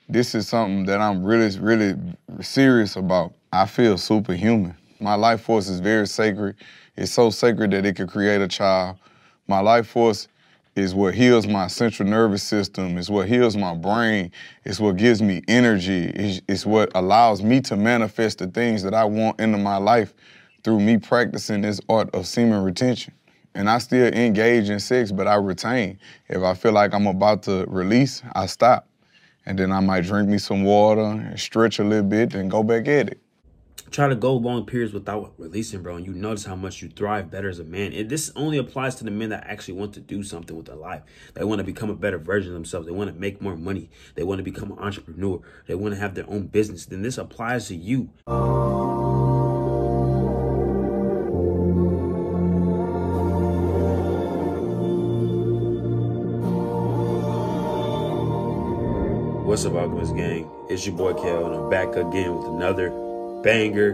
This is something that I'm really serious about. I feel superhuman. My life force is very sacred. It's so sacred that it could create a child. My life force is what heals my central nervous system. It's what heals my brain. It's what gives me energy. It's what allows me to manifest the things that I want into my life through me practicing this art of semen retention. And I still engage in sex, but I retain. If I feel like I'm about to release, I stop. And then I might drink me some water and stretch a little bit and go back at it. Try to go long periods without releasing, bro, and you notice how much you thrive better as a man. And this only applies to the men that actually want to do something with their life. They want to become a better version of themselves. They want to make more money. They want to become an entrepreneur. They want to have their own business. Then this applies to you. What's up, Alchemist gang? It's your boy Kel, and I'm back again with another banger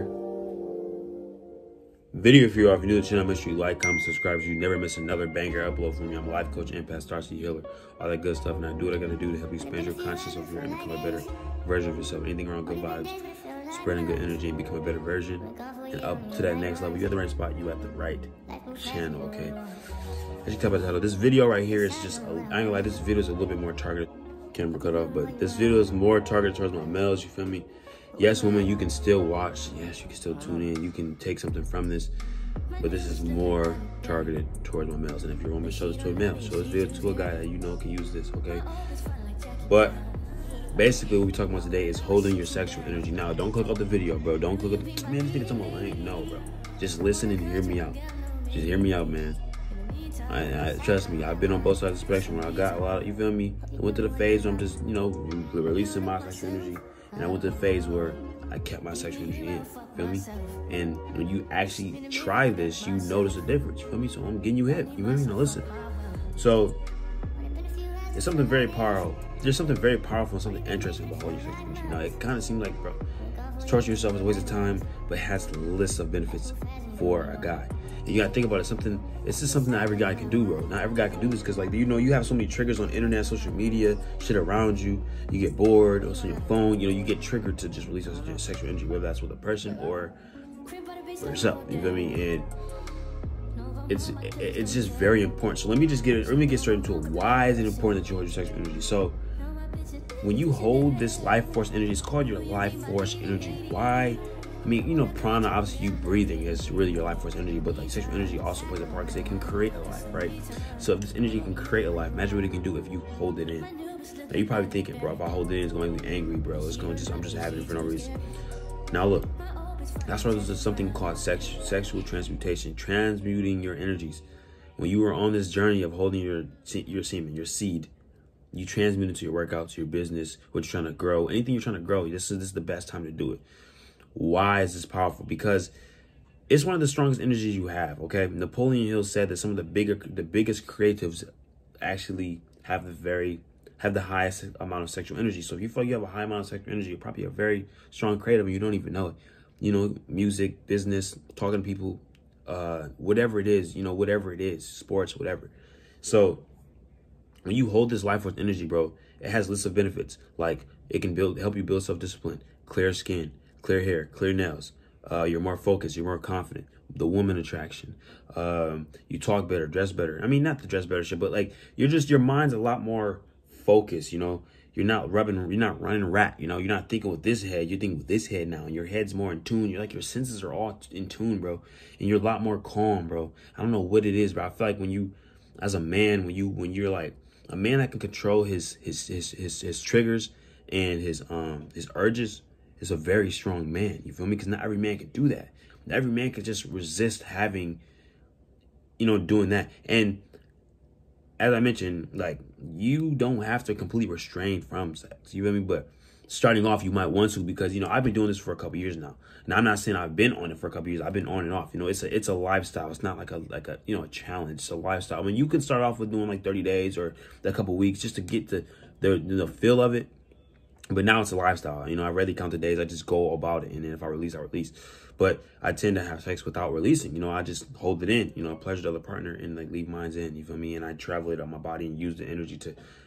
video for you. If you're new to the channel, make sure you like, comment, subscribe so you never miss another banger upload from me. I'm a life coach, empath, star-seed healer, all that good stuff, and I do what I gotta do to help you expand your consciousness of your and become a better version of yourself. Anything around good vibes, spreading good energy, and become a better version, and up to that next level. You're at the right spot, you at the right channel, okay? As you can tell by the title, this video right here is just, I ain't gonna lie, this video is a little bit more targeted. Camera cut off, but this video is more targeted towards my males, you feel me? Yes, women, you can still watch. Yes, you can still tune in. You can take something from this, but this is more targeted towards my males. And if you're a woman, show this to a male. Show this video to a guy that you know can use this, okay? But basically what we're talking about today is holding your sexual energy. Now, don't click off the video, bro. Don't click off the, man, this nigga talking about lame. No, bro. Just listen and hear me out. Just hear me out, man. I trust me, I've been on both sides of the spectrum where I got a lot of, you feel me? I went to the phase where I'm just, you know, releasing my sexual energy, and I went to the phase where I kept my sexual energy in, feel me? And when you actually try this, you notice a difference, you feel me? So I'm getting you hip, you feel me? Now listen. So, it's something very powerful. There's something very powerful and something interesting about holding your sexual energy. Now, it kind of seems like, bro, torturing yourself is a waste of time, but it has lists of benefits for a guy. And you gotta think about it. It's just something that every guy can do, bro. Not every guy can do this because, like, you know, you have so many triggers on internet, social media, shit around you. You get bored, or it's on your phone. You know, you get triggered to just release your sexual energy, whether that's with a person or for yourself. You feel me? And it's just very important. So let me get straight into it. Why is it important that you hold your sexual energy? So when you hold this life force energy, it's called your life force energy. Why? I mean, you know, prana, obviously you breathing is really your life force energy, but like sexual energy also plays a part because it can create a life, right? So if this energy can create a life, imagine what it can do if you hold it in. Now you're probably thinking, bro, if I hold it in, it's going to make me angry, bro. I'm just having it for no reason. Now look, that's why there's something called sexual transmutation, transmuting your energies. When you are on this journey of holding your semen, your seed, you transmute it to your workouts, your business, what you're trying to grow, anything you're trying to grow. This is the best time to do it. Why is this powerful? Because it's one of the strongest energies you have, okay? Napoleon Hill said that some of the biggest creatives actually have the highest amount of sexual energy. So if you feel like you have a high amount of sexual energy, you're probably a very strong creative and you don't even know it. You know, music, business, talking to people, whatever it is, you know, whatever it is, sports, whatever. So when you hold this life force energy, bro, it has lists of benefits. Like it can help you build self-discipline, clear skin, clear hair, clear nails. You're more focused. You're more confident. The woman attraction. You talk better, dress better. I mean, not the dress better shit, but like your mind's a lot more focused. You know, you're not running rat. You know, you're not thinking with this head. You're thinking with this head now, and your head's more in tune. You're like your senses are all in tune, bro, and you're a lot more calm, bro. I don't know what it is, but I feel like when you, as a man, when you're like a man that can control his triggers and his urges, is a very strong man. You feel me? Because not every man can do that. Not every man can just resist having, you know, doing that. And as I mentioned, like, you don't have to completely restrain from sex. You feel me? But starting off, you might want to, because, you know, I've been doing this for a couple years now. Now, I'm not saying I've been on it for a couple years. I've been on and off. You know, it's a lifestyle. It's not like a you know, a challenge. It's a lifestyle. I mean, you can start off with doing like 30 days or a couple weeks just to get the feel of it. But now it's a lifestyle. You know, I rarely count the days. I just go about it. And then if I release, I release. But I tend to have sex without releasing. You know, I just hold it in. You know, I pleasure the other partner and like leave mine in. You feel me? And I travel it on my body and use the energy to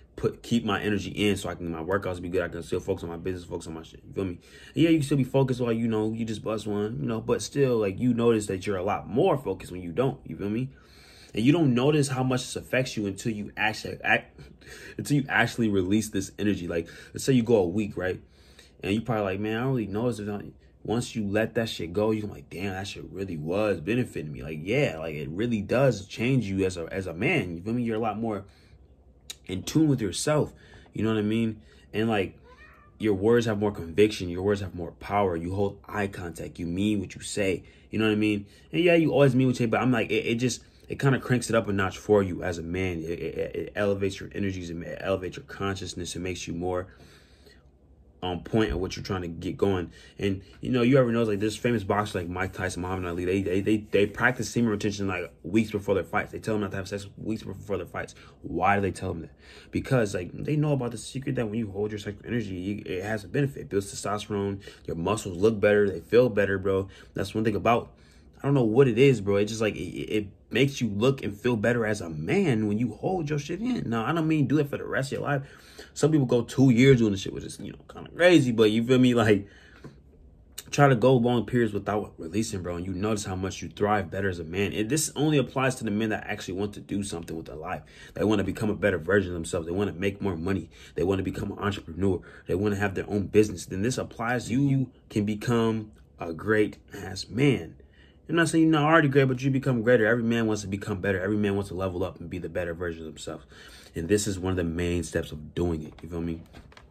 keep my energy in so I can my workouts be good. I can still focus on my business, focus on my shit. You feel me? And yeah, you can still be focused while you just bust one, but still like you notice that you're a lot more focused when you don't. You feel me? And you don't notice how much this affects you until you actually release this energy. Like let's say you go a week, right? And you probably like, man, I don't really notice it. Once you let that shit go, you're like, damn, that shit really was benefiting me. Like, yeah, like it really does change you as a man. You feel me? You're a lot more in tune with yourself. You know what I mean? And like your words have more conviction. Your words have more power. You hold eye contact. You mean what you say. You know what I mean? And yeah, you always mean what you say, but I'm like, it kind of cranks it up a notch for you as a man. It elevates your energies. It elevates your consciousness. It makes you more on point of what you're trying to get going. And you ever know, like, there's famous boxers like Mike Tyson, Muhammad Ali, they practice semen retention like weeks before their fights. They tell them not to have sex weeks before their fights. Why do they tell them that? Because like they know about the secret that when you hold your sexual energy, it has a benefit. It builds testosterone, your muscles look better, they feel better, bro. That's one thing about, I don't know what it is, bro. It's just like it makes you look and feel better as a man when you hold your shit in. Now, I don't mean do it for the rest of your life. Some people go 2 years doing this shit, which is, kind of crazy. But you feel me? Like, try to go long periods without releasing, bro. And you notice how much you thrive better as a man. And this only applies to the men that actually want to do something with their life. They want to become a better version of themselves. They want to make more money. They want to become an entrepreneur. They want to have their own business. Then this applies. You can become a great-ass man. I'm not saying you're not already great, but you become greater. Every man wants to become better. Every man wants to level up and be the better version of themselves. And this is one of the main steps of doing it. You feel me?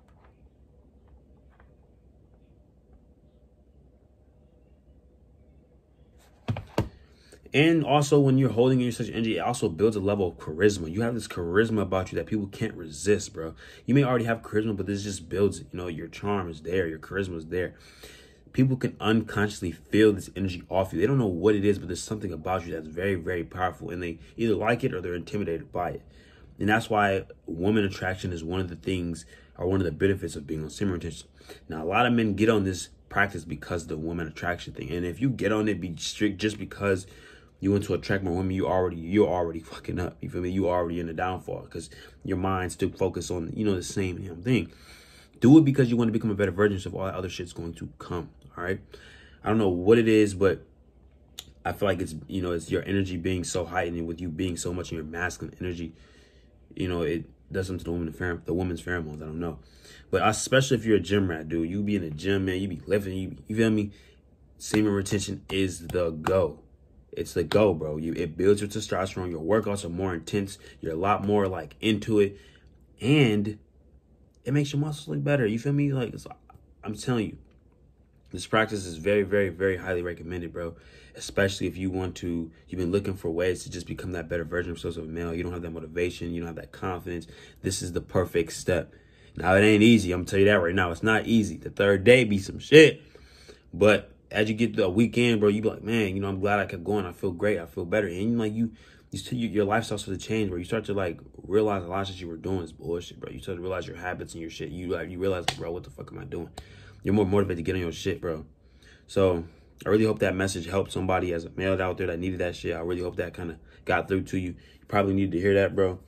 And also, when you're holding in your sexual energy, it also builds a level of charisma. You have this charisma about you that people can't resist, bro. You may already have charisma, but this just builds it. Your charm is there. Your charisma is there. People can unconsciously feel this energy off you. They don't know what it is, but there's something about you that's very, very powerful. And they either like it or they're intimidated by it. And that's why woman attraction is one of the things, or one of the benefits of being on semen retention. Now, a lot of men get on this practice because of the woman attraction thing. And if you get on it, be strict just because you want to attract more women, you're already fucking up. You feel me? You already in the downfall because your mind's still focused on, the same damn thing. Do it because you want to become a better version of all that other shit's going to come. All right. I don't know what it is, but I feel like it's your energy being so heightened, and with you being so much in your masculine energy, it does something to the woman's pheromones. I don't know. But especially if you're a gym rat, dude, you be in the gym, man, you be lifting, you feel me? Semen retention is the go. It's the go, bro. It builds your testosterone. Your workouts are more intense. You're a lot more like into it. And it makes your muscles look better. You feel me? Like, I'm telling you, this practice is very, very, very highly recommended, bro. Especially if you've been looking for ways to just become that better version of yourself as a male. You don't have that motivation. You don't have that confidence. This is the perfect step. Now, it ain't easy. I'm going to tell you that right now. It's not easy. The third day be some shit. But as you get to a weekend, bro, you be like, man, I'm glad I kept going. I feel great. I feel better. And like your lifestyle starts to change, bro. You start to like realize a lot of shit you were doing is bullshit, bro. You start to realize your habits and your shit. You realize, bro, what the fuck am I doing? You're more motivated to get on your shit, bro. So I really hope that message helped somebody as a male out there that needed that shit. I really hope that kind of got through to you. You probably needed to hear that, bro.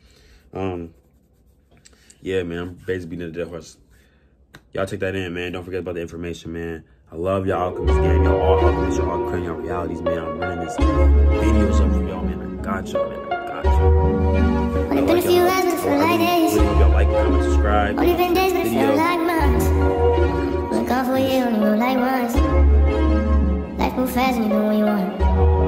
Yeah, man, I'm basically beating the dead horse. Y'all take that in, man. Don't forget about the information, man. I love y'all Alchemist gang. Y'all all Alchemists. Y'all all creating your realities, man. I'm running this videos up for y'all, man. I got y'all, man. I got y'all. Only been a few hours, but it feel like days. Really hope y'all like, comment, subscribe. Only been days, but it feel like months. Been gone for a year, only know like once. Life move fast and you know what you want.